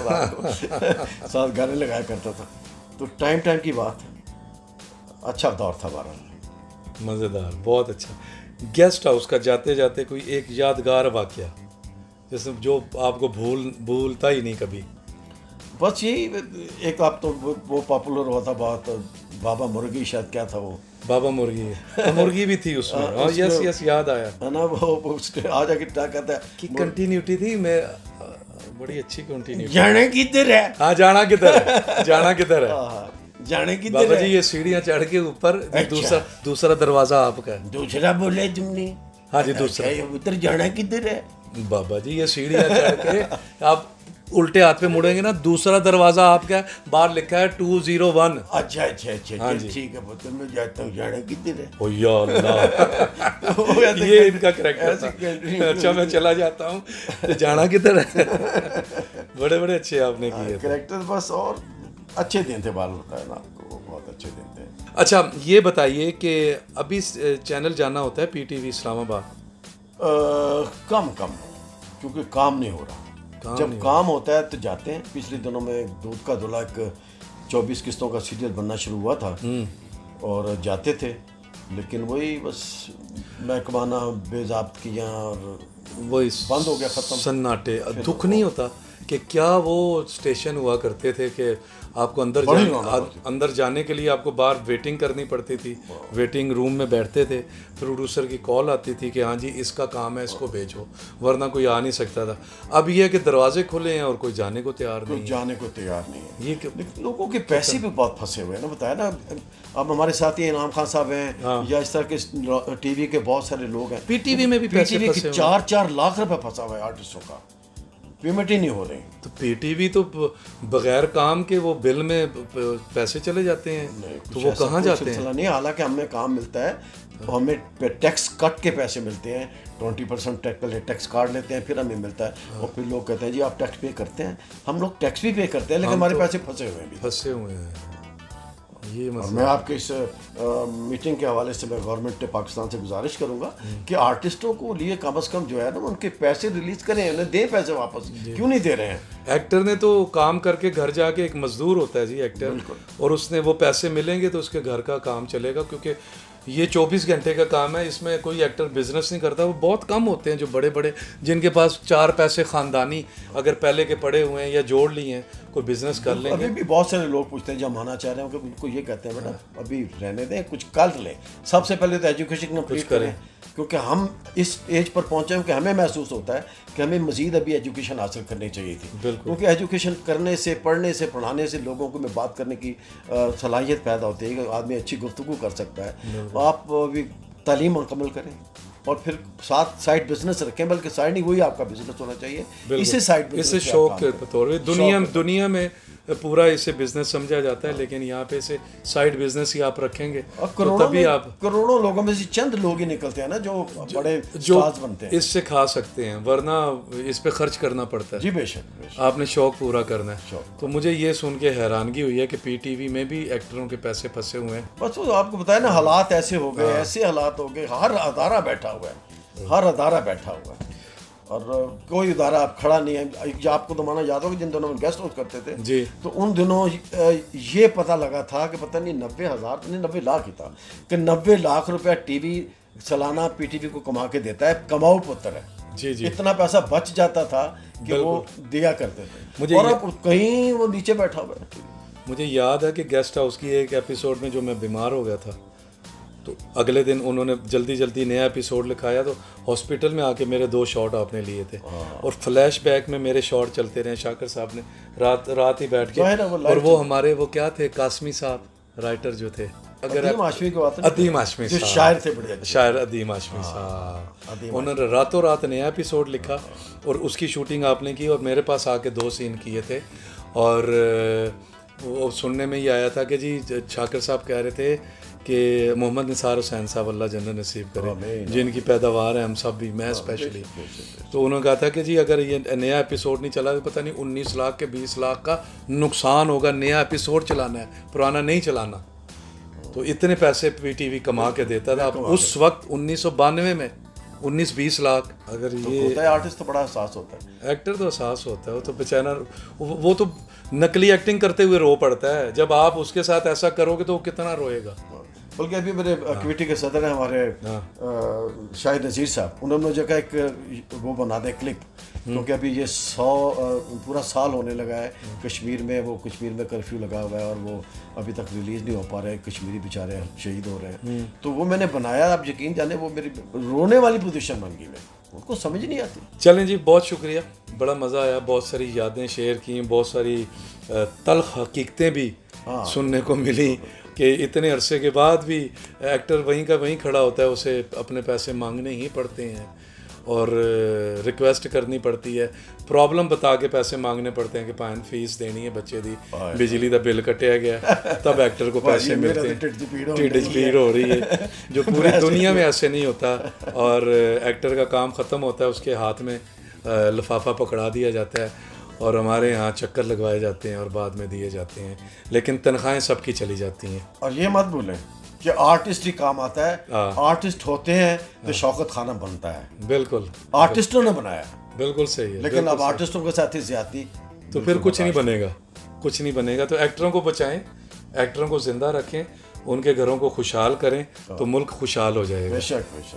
था साथ गाने लगाया करता था। तो टाइम की बात है, अच्छा दौर था हमारा, मज़ेदार, बहुत अच्छा। गेस्ट हाउस का जाते जाते कोई एक यादगार वाक़या जैसे जो आपको भूलता ही नहीं कभी? बस यही एक, आप तो वो पॉपुलर हुआ था बहुत, बाबा मुर्गी, शायद क्या था वो, बाबा मुर्गी भी थी उसमें। हाँ, यस याद आया है ना, वो आज आके क्या कहता है कि कंटिन्यूटी थी, मैं बड़ी अच्छी कंटिन्यूटी। जाने किधर है? हाँ, जाना किधर है, जाना किधर है, जाने किधर बाबा जी ये सीढ़ियाँ चढ़ के ऊपर, दूसरा दरवाजा आपका है। दूसरा बोले तुमने? हाँ जी, दूसरा। उधर जाना किधर है? बाबा जी ये सीढ़ियाँ चढ़ के आप उल्टे हाथ पे मुड़ेंगे ना, दूसरा दरवाजा आपका है, बाहर लिखा है 201। अच्छा हाँ जी, ठीक है, तो मैं जाता हूँ, जाना किधर है? ओ या अल्लाह ये इनका करैक्टर था। अच्छा मैं चला जाता हूँ तो जाना किधर है। बड़े अच्छे आपने किए करैक्टर, बस और अच्छे दिन थे, बाल बताया ना आपको, बहुत अच्छे दिन थे। अच्छा ये बताइए कि अभी चैनल जाना होता है PTV इस्लामाबाद? कम क्योंकि काम नहीं हो रहा। जब काम होता है तो जाते हैं। पिछले दिनों में दूध का धुला एक 24 किस्तों का सीरियल बनना शुरू हुआ था और जाते थे, लेकिन वही बस महकमाना बेज़ाब्त किया और वो बंद हो गया, खत्म। सन्नाटे, दुख नहीं होता कि क्या वो स्टेशन हुआ करते थे कि आपको अंदर जाने के लिए आपको बाहर वेटिंग करनी पड़ती थी, वेटिंग रूम में बैठते थे, प्रोड्यूसर की कॉल आती थी कि हाँ जी इसका काम है, इसको भेजो, वरना कोई आ नहीं सकता था। अब ये है कि दरवाजे खुले हैं और कोई जाने को तैयार नहीं है। जाने को तैयार नहीं है। ये लोगों के पैसे भी बहुत फंसे हुए हैं ना, बताया ना। अब हमारे साथ ये इनाम खान साहब हैं, या इस तरह के टीवी के बहुत सारे लोग हैं, पीटीवी में भी पैसे फंसे हुए हैं। 4-4 लाख रुपए फंसा हुआ है आर्टिस्टों का, पेमेंट ही नहीं हो रही। तो पीटीवी तो बगैर काम के वो बिल में पैसे चले जाते हैं, तो वो कहाँ जाते हैं? नहीं, हालांकि हमें काम मिलता है, हमें टैक्स कट के पैसे मिलते हैं, 20% टैक्स काट लेते हैं, फिर हमें मिलता है। और फिर लोग कहते हैं जी आप टैक्स पे करते हैं, हम लोग टैक्स भी पे करते हैं, लेकिन हमारे पैसे फंसे हुए हैं। ये और मैं आपके इस मीटिंग के हवाले से मैं गवर्नमेंट पाकिस्तान से गुजारिश करूंगा कि आर्टिस्टों को लिए कम से कम जो है ना उनके पैसे रिलीज करें, उन्हें दें पैसे वापस। क्यों नहीं दे रहे हैं? एक्टर ने तो काम करके घर जाके, एक मजदूर होता है जी एक्टर, और उसने वो पैसे मिलेंगे तो उसके घर का काम चलेगा, क्योंकि ये 24 घंटे का काम है, इसमें कोई एक्टर बिजनेस नहीं करता। वो बहुत कम होते हैं जो बड़े बड़े, जिनके पास 4 पैसे ख़ानदानी अगर पहले के पड़े हुए हैं या जोड़ लिए हैं, कोई बिजनेस कर लेंगे। अभी भी बहुत सारे लोग पूछते हैं जब आना चाह रहे हैं, उनको ये कहते हैं बेटा अभी रहने दें, कुछ कर लें, सबसे पहले तो एजुकेशन कंप्लीट करें, क्योंकि हम इस एज पर पहुंचे हैं कि हमें महसूस होता है कि हमें मज़ीद अभी एजुकेशन हासिल करनी चाहिए थी। क्योंकि एजुकेशन करने से, पढ़ने से, पढ़ाने से लोगों को में बात करने की सलाहियत पैदा होती है कि आदमी अच्छी गुफ्तगू कर सकता है। आप अभी तालीम मुकम्मल करें और फिर साथ साइड बिजनेस रखें, बल्कि साइड नहीं, वही आपका बिजनेस होना चाहिए। इसे साइड इसे शौक के तौर पे दुनिया में पूरा इसे बिजनेस समझा जाता है, लेकिन यहाँ पे इसे साइड बिजनेस ही आप रखेंगे तो तभी आप करोड़ों लोगों में से चंद लोग ही निकलते हैं ना जो बड़े स्टार्स बनते हैं, इससे खा सकते हैं, वरना इस पे खर्च करना पड़ता है। जी बेशक, आपने शौक पूरा करना है। तो मुझे ये सुन के हैरानगी हुई है कि पीटीवी में भी एक्टरों के पैसे फंसे हुए हैं। बस वो आपको बताया ना, हालात ऐसे हो गए, ऐसे हालात हो गए, हर अदारा बैठा हुआ है, हर अदारा बैठा हुआ है, और कोई इदारा आप खड़ा नहीं है। आपको तो माना याद होगा जिन दिनों में गेस्ट हाउस करते थे जी, तो उन दिनों ये पता लगा था कि पता नहीं 90,000 नहीं 90 लाख ही था कि 90 लाख रुपया टीवी सालाना पीटीवी को कमा के देता है, कमाऊ पुत्र है। जी जी, इतना पैसा बच जाता था कि वो दिया करते थे। मुझे और अब कहीं वो नीचे बैठा हुआ है। मुझे याद है कि गेस्ट हाउस की एक एपिसोड में जो मैं बीमार हो गया था, तो अगले दिन उन्होंने जल्दी जल्दी नया एपिसोड लिखाया, तो हॉस्पिटल में आके मेरे 2 शॉट आपने लिए थे, और फ्लैशबैक में मेरे शॉट चलते रहे। शाकिर साहब ने रात ही बैठ के, और वो हमारे वो क्या थे, कासमी साहब राइटर जो थे, अगर अदीम हाशमी साहब शायर थे, बड़े शायर अदीम हाशमी साहब, उन्होंने रातों रात नया एपिसोड लिखा और उसकी शूटिंग आपने की, और मेरे पास आके 2 सीन किए थे। और वो सुनने में ही आया था कि जी शाकिर साहब कह रहे थे कि मोहम्मद निसार हुसैन साहब अल्लाह जन्नत नसीब करे, जिनकी पैदावार है हम सब भी, मैं स्पेशली, तो उन्होंने कहा था कि जी अगर ये नया एपिसोड नहीं चला तो पता नहीं 19 लाख के 20 लाख का नुकसान होगा, नया एपिसोड चलाना है, पुराना नहीं चलाना। तो इतने पैसे पीटीवी कमा के देता था उस वक्त 1992 में, 19-20 लाख। अगर ये होता है आर्टिस्ट तो बड़ा एहसास होता है, एक्टर तो एहसास होता है, वो तो बेचारा वो तो नकली एक्टिंग करते हुए रो पड़ता है, जब आप उसके साथ ऐसा करोगे तो वो कितना रोएगा। बल्कि अभी मेरे कमेटी के सदर हैं हमारे शाहिद नज़ीर साहब, उन्होंने जो कहा एक वो बना दें क्लिप, क्योंकि अभी ये 100 पूरा साल होने लगा है कश्मीर में, वो कश्मीर में कर्फ्यू लगा हुआ है और वो अभी तक रिलीज़ नहीं हो पा रहे, कश्मीरी बेचारे शहीद हो रहे हैं। तो वो मैंने बनाया, आप यकीन जाने वो मेरी रोने वाली पोजीशन बन गई, मैं उनको समझ नहीं आती। चलें जी, बहुत शुक्रिया, बड़ा मज़ा आया, बहुत सारी यादें शेयर की, बहुत सारी तल्ख हकीकतें भी सुनने को मिली कि इतने अरसे के बाद भी एक्टर वहीं का वहीं खड़ा होता है, उसे अपने पैसे मांगने ही पड़ते हैं और रिक्वेस्ट करनी पड़ती है, प्रॉब्लम बता के पैसे मांगने पड़ते हैं कि पाइन फीस देनी है बच्चे दी, बिजली का बिल कटिया गया, तब एक्टर को पैसे मिलते हैं। टिड्डी पीड़ हो रही है, जो पूरी दुनिया में ऐसे नहीं होता, और एक्टर का काम ख़त्म होता है, उसके हाथ में लिफाफा पकड़ा दिया जाता है और हमारे यहाँ चक्कर लगवाए जाते हैं और बाद में दिए जाते हैं, लेकिन तनख्वाहें सबकी चली जाती हैं। और ये मत भूलें कि आर्टिस्ट ही काम आता है, आर्टिस्ट होते हैं तो शौकत खाना बनता है। बिल्कुल, आर्टिस्टों ने बनाया, बिल्कुल सही है, लेकिन अब आर्टिस्टों के साथ ही ज्यादती, तो फिर कुछ नहीं बनेगा, कुछ नहीं बनेगा। तो एक्टरों को बचाएं, एक्टरों को जिंदा रखें, उनके घरों को खुशहाल करें, तो मुल्क खुशहाल हो जाएगा। बेशक बेशक।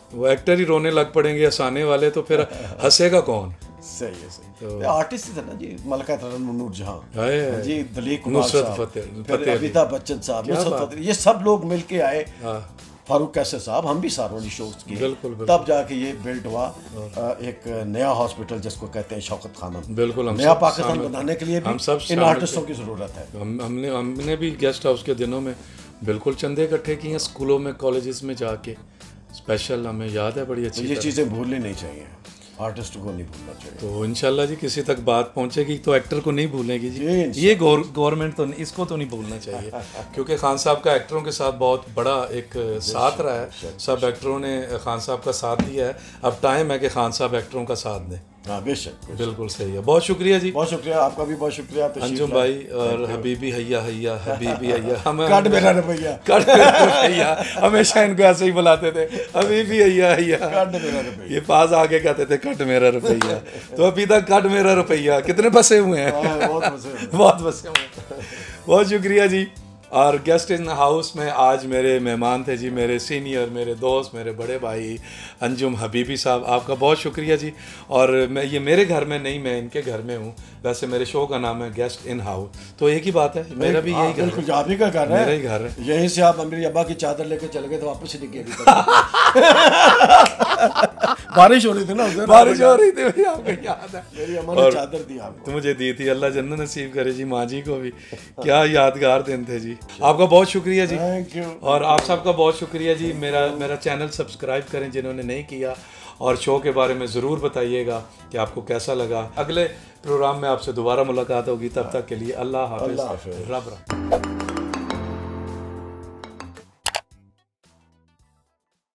वो एक्टर ही रोने लग पड़ेंगे हंसाने वाले, तो फिर हंसेगा कौन? सही है, सही। आर्टिस्ट थे ना जी, मलका तरन्नुम नूरजहां जी, दलीप कुमार नुसरत साहब, फतेह फिर अमिताभ बच्चन साहब, नुसरत फतेह, ये सब लोग मिलके आए, फारूक कैसर साहब, हम भी सारों शोज किए। बिल्कुल, बिल्कुल। तब जाके ये बिल्ड हुआ एक नया हॉस्पिटल जिसको कहते हैं शौकत खानम। बिल्कुल, नया पाकिस्तान बनाने के लिए भी इन आर्टिस्टों की जरूरत है। हमने भी गेस्ट हाउस के दिनों में बिल्कुल चंदे इकट्ठे किए हैं, स्कूलों में, कॉलेजेस में जाके स्पेशल, हमें याद है बड़ी अच्छी। ये चीज़ें भूलनी नहीं चाहिए, आर्टिस्ट को नहीं भूलना चाहिए। तो इंशाल्लाह जी किसी तक बात पहुंचेगी तो एक्टर को नहीं भूलेगी जी, ये गवर्नमेंट तो इसको तो नहीं भूलना चाहिए क्योंकि खान साहब का एक्टरों के साथ बहुत बड़ा एक साथ रहा है, सब एक्टरों ने खान साहब का साथ दिया है, अब टाइम है कि खान साहब एक्टरों का साथ दें। हाँ बेशक, बिल्कुल सही है। बहुत शुक्रिया जी, बहुत शुक्रिया, आपका भी बहुत शुक्रिया अंजुम भाई, और हबीबी हैया हैया, हबीबी हैया, कट मेरा रुपया, कट मेरा रुपया, हमेशा इनको ऐसे ही बुलाते थे, हबीबी हैया हैया, कट मेरा रुपया। ये पास आके कहते थे कट मेरा रुपया, तो अभी तक कट मेरा रुपया कितने बसे हुए हैं? बहुत बसे हुए हैं। बहुत शुक्रिया जी। और गेस्ट इन हाउस में आज मेरे मेहमान थे जी, मेरे सीनियर, मेरे दोस्त, मेरे बड़े भाई अंजुम हबीबी साहब, आपका बहुत शुक्रिया जी। और मैं ये मेरे घर में नहीं, मैं इनके घर में हूँ, वैसे मेरे शो का नाम है गेस्ट इन हाउस, तो एक ही बात है, मेरा भी यही घर है, बिल्कुल आप ही का घर है, मेरा ही घर है। यहीं से आप मेरी अब्बा की चादर लेके चले गए तो वापस ही नहीं गए। बारिश हो रही थी ना, बारिश हो रही थी भाई, आपको याद है, मेरी अम्मा ने चादर दी आपको, तो मुझे दी थी, अल्लाह जन्नत नसीब करे जी माँ जी को भी। क्या यादगार दिन थे जी। आपका बहुत शुक्रिया जी, और आप सबका बहुत शुक्रिया जी। मेरा चैनल सब्सक्राइब करें जिन्होंने नहीं किया, और शो के बारे में ज़रूर बताइएगा कि आपको कैसा लगा। अगले प्रोग्राम में आपसे दोबारा मुलाकात होगी, तब तक के लिए अल्लाह हाफ़िज़, रब रब।